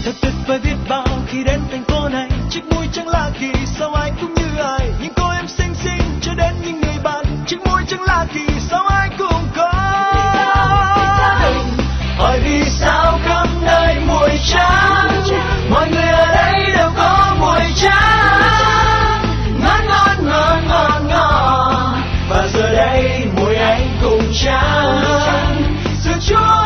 Thật tuyệt vời biết bao khi đến thành phố này, chiếc mũi chẳng lạ kỳ sao ai cũng như ai, nhưng cô em xinh xinh cho đến những người bạn. Chiếc mũi chẳng lạ kỳ sao ai cũng có. Hỏi vì sao khắp nơi mùi trắng, mọi người ở đây đều có mùi trắng, ngon ngon ngon ngon ngon. Và giờ đây mùi anh cùng trắng, sự chúa